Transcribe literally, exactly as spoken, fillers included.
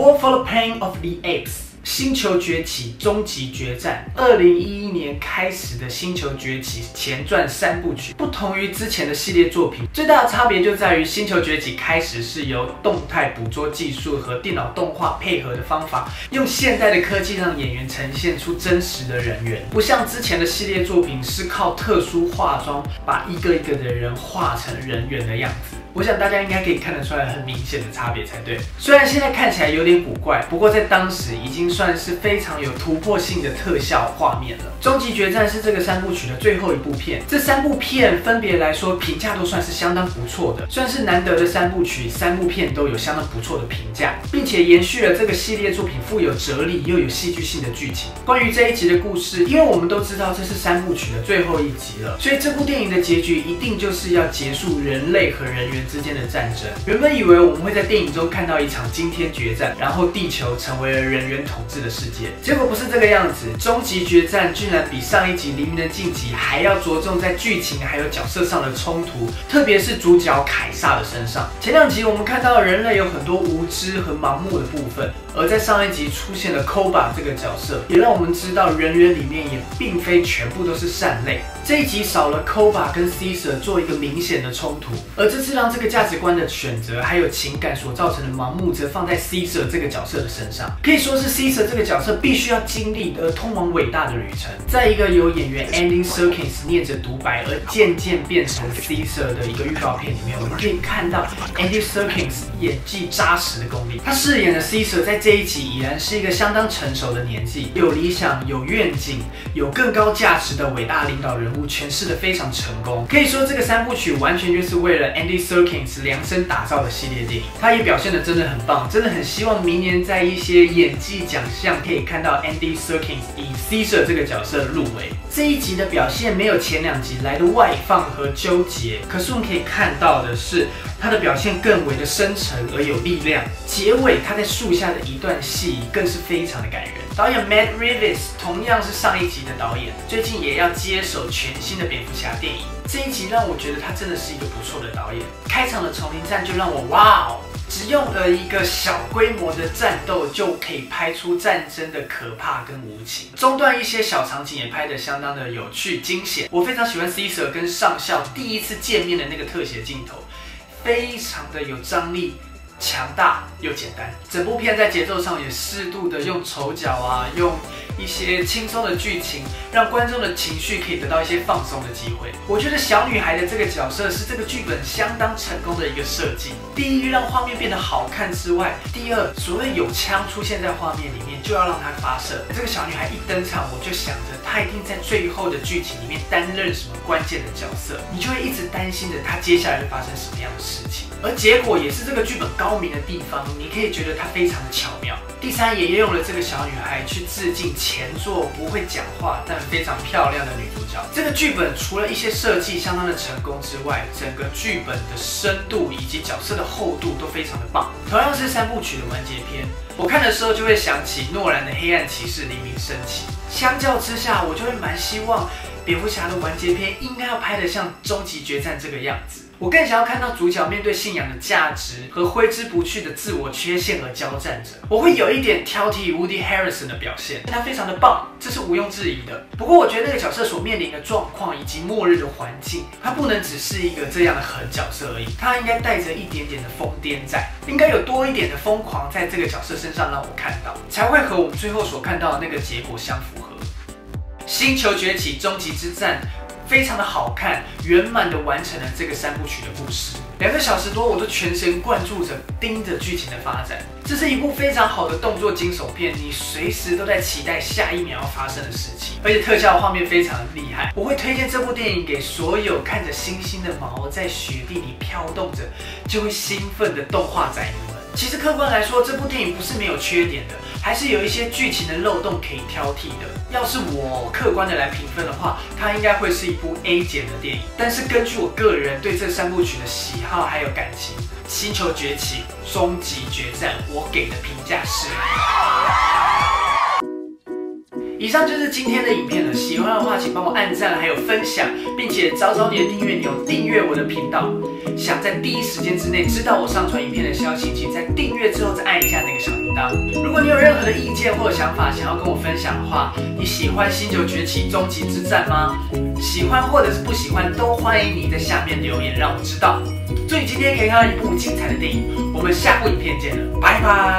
War for the Planet of the Apes》。星球崛起：终极决战，二零一一年开始的星球崛起前传三部曲，不同于之前的系列作品，最大的差别就在于星球崛起开始是由动态捕捉技术和电脑动画配合的方法，用现代的科技让演员呈现出真实的人员，不像之前的系列作品是靠特殊化妆把一个一个的人画成人猿的样子。我想大家应该可以看得出来很明显的差别才对。虽然现在看起来有点古怪，不过在当时已经算是非常有突破性的特效画面了。终极决战是这个三部曲的最后一部片，这三部片分别来说评价都算是相当不错的，算是难得的三部曲，三部片都有相当不错的评价，并且延续了这个系列作品富有哲理又有戏剧性的剧情。关于这一集的故事，因为我们都知道这是三部曲的最后一集了，所以这部电影的结局一定就是要结束人类和人猿之间的战争。原本以为我们会在电影中看到一场惊天决战，然后地球成为了人猿统治的世界，结果不是这个样子。终极决战居然比上一集《黎明的晋级》还要着重在剧情还有角色上的冲突，特别是主角凯撒的身上。前两集我们看到人类有很多无知和盲目的部分，而在上一集出现了 Koba 这个角色，也让我们知道人猿里面也并非全部都是善类。这一集少了 Koba 跟 Caesar 做一个明显的冲突，而这次让这个价值观的选择还有情感所造成的盲目，则放在 Caesar 这个角色的身上。可以说是 Caesar 这个角色必须要经历而通往伟大的旅程。在一个由演员 Andy Serkis 念着独白，而渐渐变成 Caesar 的一个预告片里面，我们可以看到 Andy Serkis 演技扎实的功力。他饰演的 Caesar 在这一集已然是一个相当成熟的年纪，有理想、有愿景、有更高价值的伟大领导人物，诠释得非常成功。可以说这个三部曲完全就是为了 Andy Serkis 量身打造的系列电影，他也表现得真的很棒，真的很希望明年在一些演技奖项可以看到 Andy Serkis 以 Caesar 这个角色入围。这一集的表现没有前两集来的外放和纠结，可是我们可以看到的是他的表现更为的深沉而有力量。结尾他在树下的一段戏更是非常的感人。导演 Matt Reeves 同样是上一集的导演，最近也要接手全新的蝙蝠侠电影。这一集让我觉得他真的是一个不错的导演。开场的丛林战就让我哇哦！只用了一个小规模的战斗就可以拍出战争的可怕跟无情，中段一些小场景也拍得相当的有趣惊险。我非常喜欢 Caesar 跟上校第一次见面的那个特写镜头，非常的有张力。强大又简单，整部片在节奏上也适度的用丑角啊，用一些轻松的剧情，让观众的情绪可以得到一些放松的机会。我觉得小女孩的这个角色是这个剧本相当成功的一个设计。第一，让画面变得好看之外，第二，所谓有枪出现在画面里面，就要让它发射。这个小女孩一登场，我就想着她一定在最后的剧情里面担任什么关键的角色，你就会一直担心着她接下来会发生什么样的事情。而结果也是这个剧本高明的地方，你可以觉得它非常的巧妙。第三，也用了这个小女孩去致敬前作不会讲话但非常漂亮的女主角。这个剧本除了一些设计相当的成功之外，整个剧本的深度以及角色的厚度都非常的棒。同样是三部曲的完结篇，我看的时候就会想起诺兰的《黑暗骑士：黎明升起》。相较之下，我就会蛮希望蝙蝠侠的完结篇应该要拍得像终极决战这个样子。我更想要看到主角面对信仰的价值和挥之不去的自我缺陷而交战着。我会有一点挑剔 Woody Harrelson 的表现，他非常的棒，这是毋庸置疑的。不过我觉得那个角色所面临的状况以及末日的环境，他不能只是一个这样的狠角色而已，他应该带着一点点的疯癫在，应该有多一点的疯狂在这个角色身上让我看到，才会和我们最后所看到的那个结果相符合。星球崛起：终极之战非常的好看，圆满的完成了这个三部曲的故事。两个小时多，我都全神贯注着盯着剧情的发展。这是一部非常好的动作惊悚片，你随时都在期待下一秒要发生的事情，而且特效画面非常的厉害。我会推荐这部电影给所有看着星星的毛在雪地里飘动着就会兴奋的动画宅迷们。其实客观来说，这部电影不是没有缺点的，还是有一些剧情的漏洞可以挑剔的。要是我客观的来评分的话，它应该会是一部 A 减的电影。但是根据我个人对这三部曲的喜好还有感情，《星球崛起》《终极决战》，我给的评价是。 以上就是今天的影片了，喜欢的话请帮我按赞还有分享，并且找找你的订阅钮，订阅我的频道。想在第一时间之内知道我上传影片的消息，请在订阅之后再按一下那个小铃铛。如果你有任何的意见或想法想要跟我分享的话，你喜欢《星球崛起：终极之战》吗？喜欢或者是不喜欢，都欢迎你在下面留言让我知道。祝你今天可以看到一部精彩的电影，我们下部影片见了，拜拜。